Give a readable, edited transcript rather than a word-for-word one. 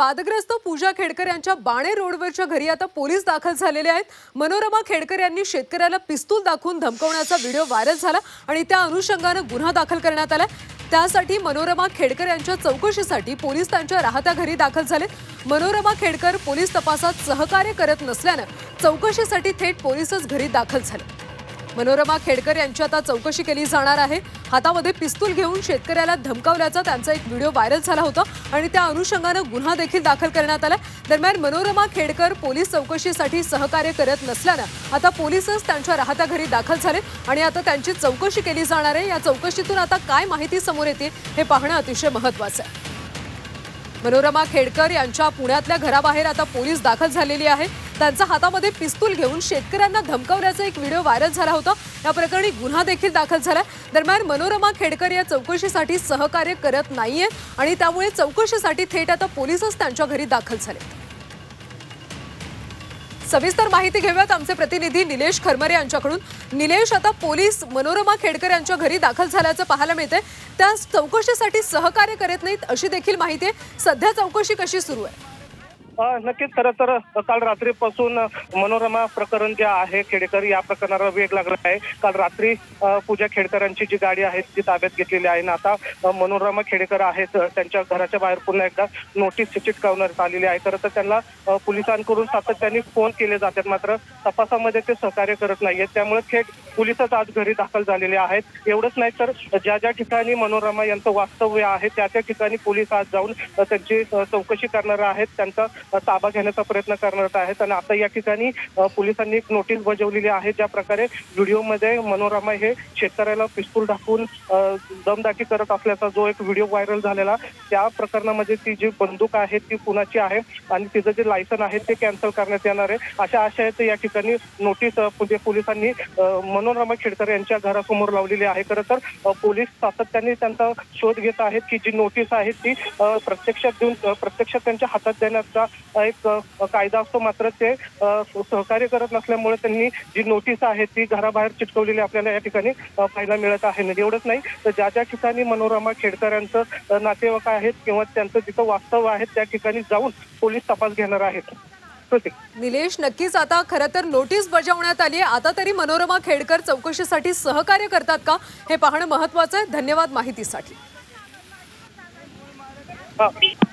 वादग्रस्त पूजा खेडकर यांच्या बाणे रोडवरच्या घरी आता पोलीस दाखल झालेले आहेत। मनोरमा खेडकर यांनी शेतकऱ्याला पिस्तूल दाखवून धमकवण्याचा व्हिडिओ व्हायरल झाला आणि त्या अनुषंगाने गुन्हा दाखल करण्यात आला। त्यासाठी मनोरमा खेडकर यांच्या चौकशीसाठी पोलीस त्यांच्या राहत्या घरी दाखल झाले। मनोरमा खेडकर पोलीस तपासात सहकार्य करत नसल्याने चौकशीसाठी थेट पोलीसच घरी दाखल झाले। मनोरमा खेडकर यांची आता चौकशी केली जाणार आहे। हातामध्ये पिस्तूल घेऊन शेतकऱ्याला धमकावल्याचा त्यांचा एक व्हिडिओ व्हायरल झाला होता आणि त्या अनुषंगाने गुन्हा देखील दाखल करण्यात आला। दरम्यान मनोरमा खेडकर पोलीस चौकशीसाठी सहकार्य करत नसल्याने आता पोलीसच त्यांच्या राहत्या घरी दाखल झाले आणि आता त्यांची चौकशी केली जाणार आहे। या चौकशीतून आता काय माहिती समोर येते हे पाहणे अतिशय महत्त्वाचे आहे। मनोरमा खेडकर यांच्या पुण्यातल्या घराबाहेर आता पोलीस दाखल झालेली आहे। त्यांच्या हातामध्ये पिस्तूल घेऊन शेतकऱ्यांना धमकावल्याचा एक व्हिडिओ व्हायरल झाला होता। या प्रकरणी गुन्हा देखील दाखल झाला। दरम्यान मनोरमा खेडकर या चौकशीसाठी सहकार्य करत नाहीये आणि त्यामुळे चौकशीसाठी थेट आता पोलीसच त्यांच्या घरी दाखल झाले। सविस्तर माहिती घेऊयात आमचे प्रतिनिधी निलेश खरमरे यांच्याकडून। निलेश, आता पोलीस मनोरमा खेडकर यांच्या घरी दाखल झाल्याचं पाहायला मिळतंय। त्या चौकशीसाठी सहकार्य करत नाहीत अशी देखील माहिती आहे। सध्या चौकशी कशी सुरू आहे? नक्कीच खरं तर काल रात्रीपासून मनोरमा प्रकरण जे आहे खेडेकर या प्रकरणाला वेग लागला आहे। काल रात्री पूजा खेडकरांची जी गाडी आहे ती ताब्यात घेतलेली आहे आणि आता मनोरमा खेडेकर आहेत त्यांच्या घराच्या बाहेर पुन्हा एकदा नोटीस चिटकावण्यात आलेली आहे। खरं तर त्यांना पोलिसांकडून सातत्याने फोन केले जातात, मात्र तपासामध्ये ते सहकार्य करत नाहीयेत। त्यामुळे थेट पोलिसच आज घरी दाखल झालेले आहेत। एवढंच नाही तर ज्या ज्या ठिकाणी मनोरमा यांचं वास्तव्य आहे त्या त्या ठिकाणी पोलीस आज जाऊन त्यांची चौकशी करणार आहेत, त्यांचा ताबा घेण्याचा प्रयत्न करणार आहेत। आणि आता या ठिकाणी पोलिसांनी एक नोटीस बजावलेली आहे। ज्या प्रकारे व्हिडिओमध्ये मनोरमा हे शेतकऱ्याला पिस्तूल दाखवून दमदाटी करत असल्याचा जो एक व्हिडिओ व्हायरल झालेला, त्या प्रकरणामध्ये ती जी बंदूक आहे ती पुण्याची आहे आणि तिचं जे लायसन आहे ते कॅन्सल करण्यात येणार आहे अशा आशयाचं या ठिकाणी नोटीस पोलिसांनी मनोरमा खेडकर यांच्या घरासमोर लावलेली आहे। खरं तर पोलीस सातत्याने त्यांचा शोध घेत आहेत की जी नोटीस आहे ती प्रत्यक्षात त्यांच्या हातात देण्याचा एक कायदा असतो, मात्र ते सहकार्य करत नसल्यामुळे त्यांनी जी नोटीस आहे ती घराबाहेर चिटकवलेली आपल्याला या ठिकाणी पाहायला मिळत आहे। एवढंच नाही तर ज्या ज्या ठिकाणी मनोरमा खेडकर यांचं नातेवाईक आहेत किंवा त्यांचं जिथं वास्तव आहे त्या ठिकाणी जाऊन पोलीस तपास घेणार आहेत। निलेश, नक्कीच आता खरं तर नोटीस बजावण्यात आली आहे। आता तरी मनोरमा खेडकर चौकशीसाठी सहकार्य करतात का हे पाहणं महत्त्वाचं आहे। धन्यवाद माहितीसाठी।